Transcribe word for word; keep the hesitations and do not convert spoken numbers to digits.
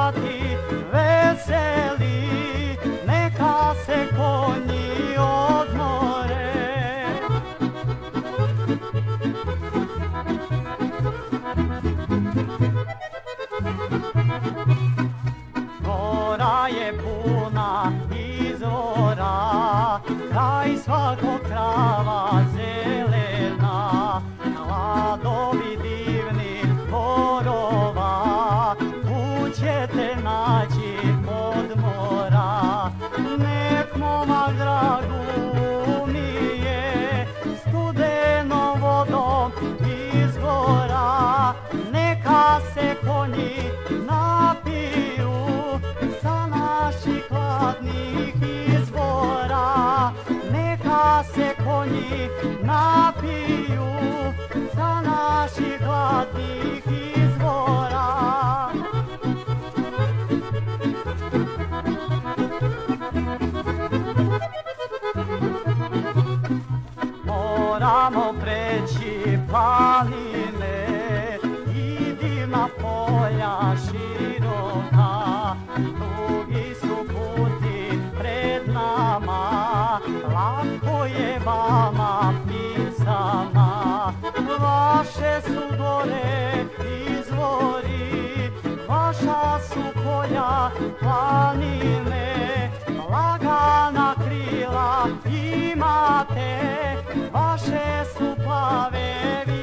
svati veseli, neka se konji odmore. Gora je puna izvora, kraj svakog krava zelena, hladovi divni borova, tu ćete naći podmora. Nek momak dragu umije studenom vodom izvora, neka se konji napiju sa naših hladnih izvora. Neka se konji napiju sa naših hladnih izvora. Moramo preći planine i divna polja široka, dugi su puti pred nama, lako je vama pticama. Vaše su gore izvori, vaša su polja planine, lagana krila imate, vaše su plave